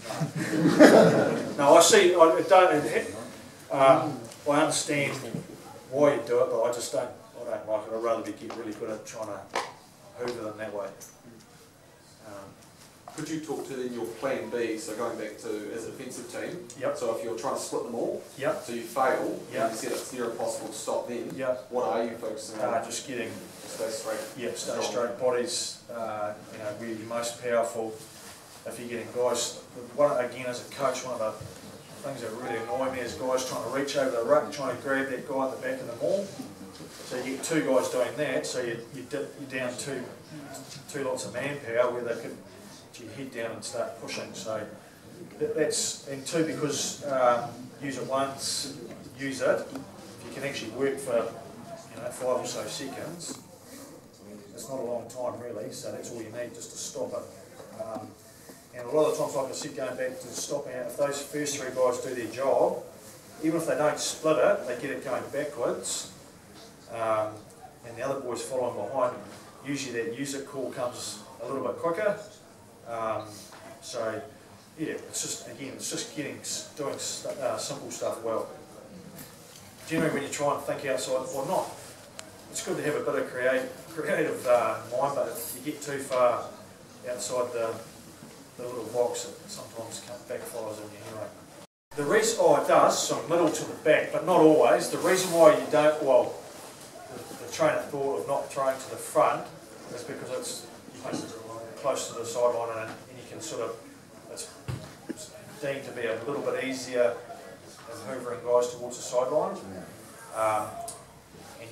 No, no I see. I don't. Um, I understand why you do it, but I just don't, I don't like it. I'd rather be get really good at trying to hoover them that way. Um, Could you talk to then your plan B, so going back to as a defensive team, yep. So if you're trying to split them all, yep. So you fail, yep. and you said it's near impossible to stop then, yep. What are you focusing on? Uh, just getting, stay straight. Yeah, stay straight bodies, uh, you know, where you're most powerful. If you're getting guys, one, again as a coach, one of the things that really annoy me is guys trying to reach over the ruck, trying to grab that guy at the back of the maul. So you get two guys doing that, so you, you dip, you're down two, two lots of manpower where they could get your head down and start pushing. So that, that's, and two, because um, use it once, use it, if you can actually work for you know five or so seconds, it's not a long time really, so that's all you need just to stop it. Um, and a lot of the times, like I said, going back to stopping out, if those first three guys do their job, even if they don't split it, they get it going backwards, um, and the other boys following behind, usually that use it call comes a little bit quicker. Um, so, yeah, it's just, again, it's just getting, doing uh, simple stuff well. Generally when you try and think outside, well not, it's good to have a bit of create, creative uh, mind, but if you get too far outside the, the little box, it sometimes backfires on you anyway. The reason, oh it does, so middle to the back, but not always. The reason why you don't, well, the, the train of thought of not throwing to the front is because it's close to the sideline and, and you can sort of, it's, it's deemed to be a little bit easier than hoovering guys towards the sideline. Um, and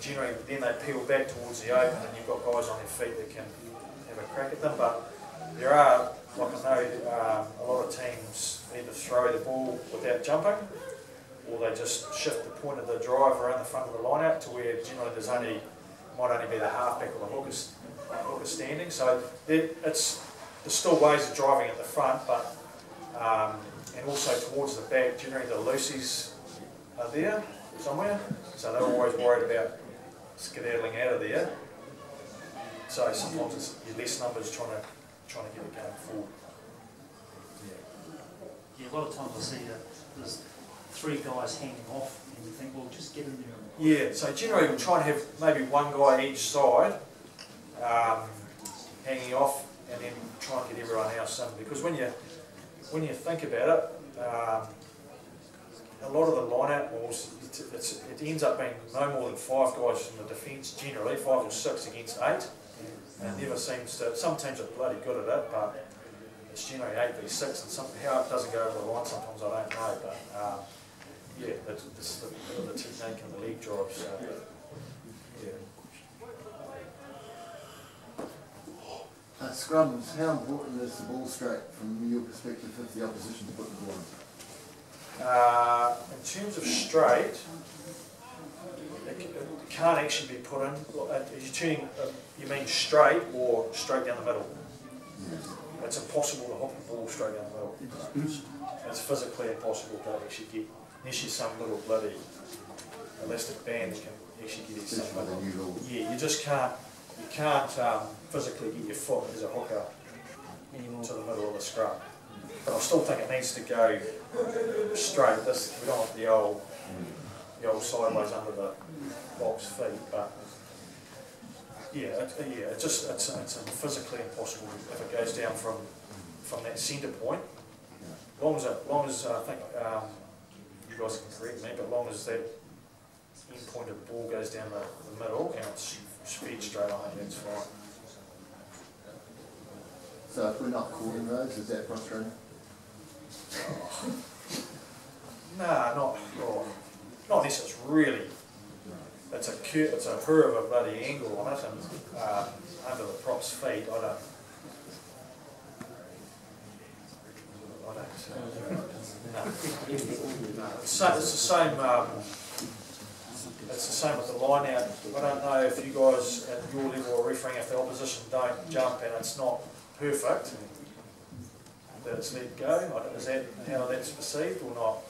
generally then they peel back towards the open and you've got guys on their feet that can have a crack at them. But there are, like I know, um, a lot of teams either throw the ball without jumping, or they just shift the point of the drive around the front of the line out to where generally there's only, might only be the halfback or the hooker, hooker standing. So it, it's, there's still ways of driving at the front, but um, and also towards the back, generally the loosies are there somewhere, so they're always worried about skedaddling out of there. So sometimes it's your less numbers trying to trying to get it going forward. Yeah, a lot of times I see that there's three guys hanging off, and you think, well, just get in there. Yeah, so generally we'll try and have maybe one guy each side um, hanging off, and then try and get everyone else in. Because when you when you think about it, um, a lot of the line-out balls, it, it's, it ends up being no more than five guys from the defence generally, five or six against eight. And it never seems to, some teams are bloody good at it, but it's generally eight v six, and some, how it doesn't go over the line sometimes I don't know, but um, yeah, it's, it's the, the technique and the league drive, so yeah. Uh, scrums, how important is the ball straight from your perspective if the opposition's put the ball in? Uh, in terms of straight, it, it can't actually be put in. Are you tuning, uh, you mean straight or straight down the middle? Yes. It's impossible to hook the ball straight down the middle. It's physically impossible to actually get, unless you're some little bloody elastic band that can actually get you something. Yeah, you just can't, you can't um, physically get your foot as a hooker to the middle of the scrum. But I still think it needs to go straight. This, we don't want the old, the old sideways under the box feet, but yeah, it, yeah, it just it's, it's physically impossible if it goes down from from that centre point. As long as it, long as uh, I think um, you guys can correct me, but long as that end point of the ball goes down the, the middle and it's fed straight on, that's fine. So if we're not calling those, is that frustrating? Nah, not oh, not unless it's really, it's a cute, it's a hur of a bloody angle on it and uh, under the prop's feet. I don't, I don't. No. No. It's, it's the same. Um, it's the same with the line out. I don't know if you guys at your level are refereeing if the opposition don't jump and it's not perfect, that it's let go. Is that how that's perceived or not?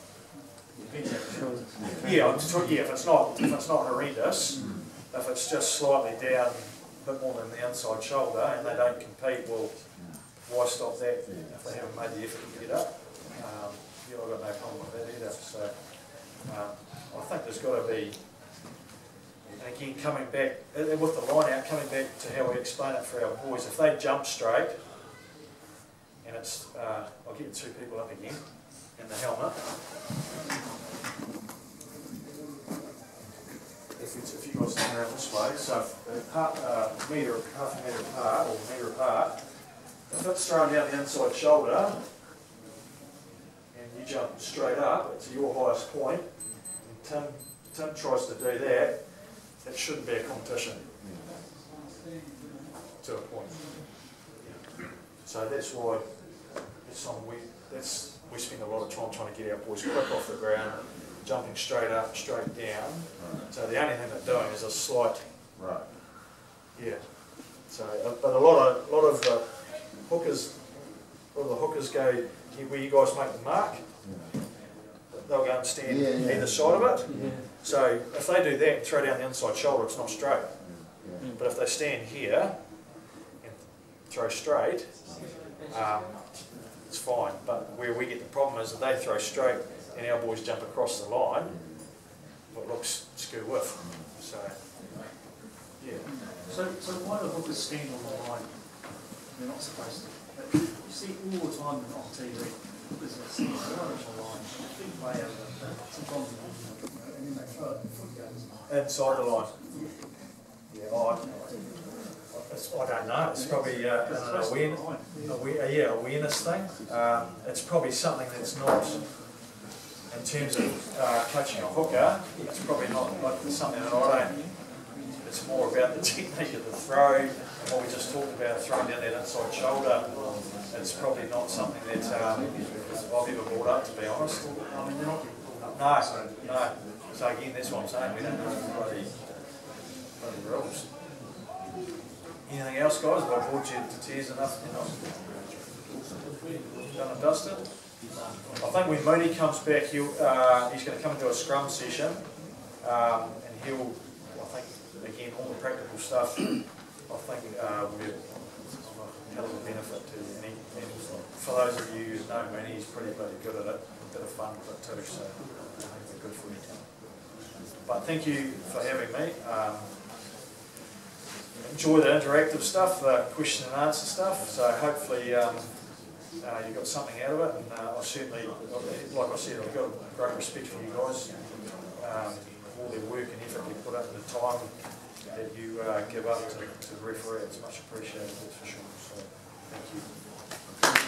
Yeah, I'm just talking, yeah, if it's not if it's not horrendous, if it's just slightly down a bit more than the inside shoulder and they don't compete, well, why stop that if they haven't made the effort to get up? Um, yeah, I've got no problem with that either. So um, I think there's got to be, and again, coming back with the line out, coming back to how we explain it for our boys, if they jump straight, and it's, uh, I'll get two people up again in the helmet. If, it's, if you guys turn around this way, so if, uh, uh, metre, half a metre apart, or metre apart, if it's thrown down the inside shoulder, and you jump straight up to your highest point, and Tim, Tim tries to do that, it shouldn't be a competition to a point. So that's why it's something we, that's, we spend a lot of time trying to get our boys quick off the ground, jumping straight up, straight down. So the only thing they're doing is a slight, right. Yeah. So, uh, but a lot of, a lot of the hookers, a lot of the hookers go where you guys make the mark. They'll go and stand yeah, yeah. either side of it. Yeah. So if they do that and throw down the inside shoulder, it's not straight. Yeah. But if they stand here and throw straight, um, it's fine. But where we get the problem is that they throw straight and our boys jump across the line, what looks skew whiff. So, yeah. So, so why do hookers stand on the line? They're not supposed to. You see all the time on T V, hookers are standing right on the line, big way over there. Sometimes and then they throw it and the foot goes inside the line. Yeah, I, it's, I don't know. It's probably uh, an awareness, aware, yeah, awareness thing. Um, it's probably something that's not, in terms of uh, coaching a hooker, it's probably not like something that I don't it's more about the technique of the throw, and what we just talked about, throwing down that inside shoulder. It's probably not something that um, I've ever brought up, to be honest. I mean, they're not. No, no. So again, that's what I'm saying, we don't know the bloody, bloody rules. Anything else, guys? Have I bored you to tears enough? You know? Done and dusted? I think when Mooney comes back, he'll, uh, he's going to come into a scrum session, um, and he'll, I think, again, all the practical stuff, I think uh, will be a hell of a benefit to you. And, he, and for those of you who know Mooney, he's pretty bloody good at it, a bit of fun with it too, so I think it's good for you. But thank you for having me. Um, enjoy the interactive stuff, the question and answer stuff, so hopefully um, uh, you got something out of it, and uh, I certainly, like I said, I've got great respect for you guys, um, all the work and effort you put up, and the time that you uh, give up to, to the referee. It's much appreciated, that's for sure, so thank you.